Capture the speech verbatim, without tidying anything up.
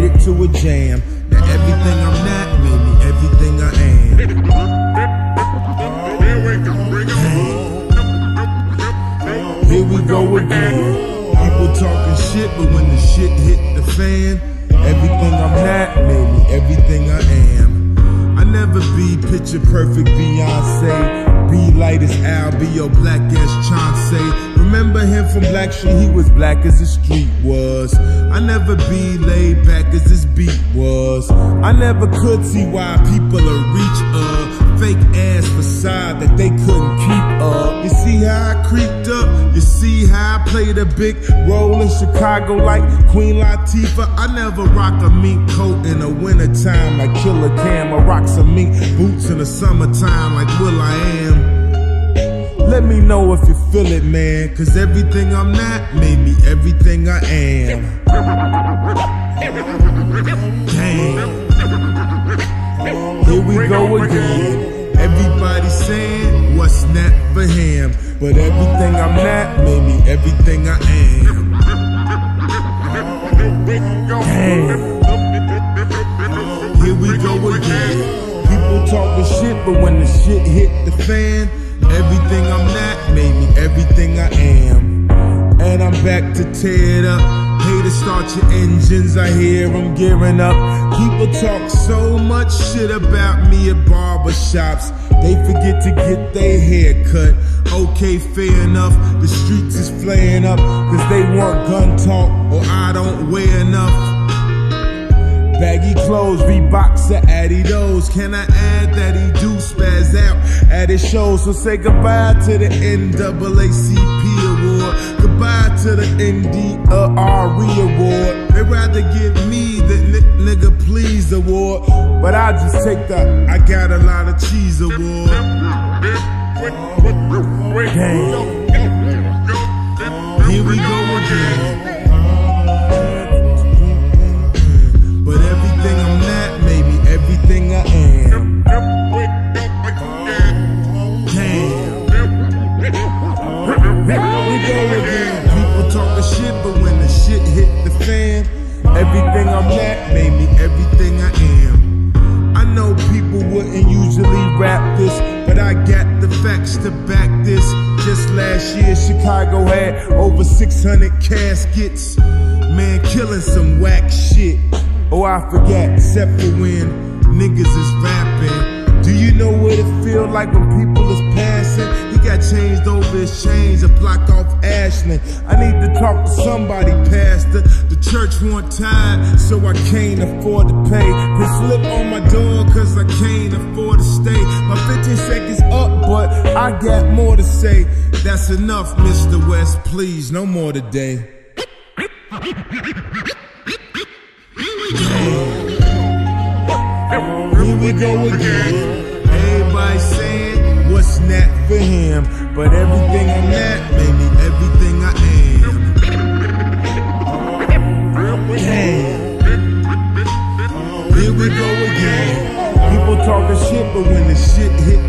it to a jam. Now everything I'm not made me everything I am. Here we go again. People talking shit, but when the shit hit the fan, everything I'm not made me everything I am. I never be picture perfect Beyonce. Be light as Al, be your black as Chauncey. Remember him from Black Street, he was black as the street was. I never be laid back as this beat was. I never could see why people are reach a fake ass facade that they couldn't keep up. You see how I creeped up? You see how I played a big role in Chicago like Queen Latifah? I never rock a mink coat in the wintertime like Killer Cam. I rock some mink boots in the summertime like Will I Am. Let me know if you feel it, man, cause everything I'm not made me everything I am. Damn. Here we go again. Everybody saying what's not for him, but everything I'm not made me everything I am. Damn. Here we go again. People talking shit, but when the shit hit the fan, everything I'm not made me everything I am. And I'm back to tear it up. Haters start your engines, I hear them gearing up. People talk so much shit about me at barbershops, they forget to get their hair cut. Okay, fair enough, the streets is flaring up, cause they want gun talk or I don't wear enough. Baggy clothes, Reeboks or Adidas. Can I add that he do spaz out at his shows? So say goodbye to the N double A C P award, goodbye to the N D R E award. They'd rather give me the nigga please award, but I just take the I got a lot of cheese award. Damn. Here we go again. But everything I'm not made me everything I am. Damn. Here we go again. People talking shit, but when the shit hit the fan, everything I'm not made me everything I am. I know people wouldn't usually rap this, but I got the facts to back this. Just last year, Chicago had over six hundred caskets. Man, killing some whack shit. Oh, I forget, except for when niggas is rapping. Do you know what it feel like when people is passing? He got changed over his chains, a block off Ashland. I need to talk to somebody, pastor. The church want tired, so I can't afford to pay. Put slip on my door, cause I can't afford to stay. My fifteen seconds up, but I got more to say. That's enough, Mister West, please, no more today. Here we go again. Everybody saying what's not for him, but everything I'm not made me everything I am. Damn. Here we go again. People talking shit, but when the shit hit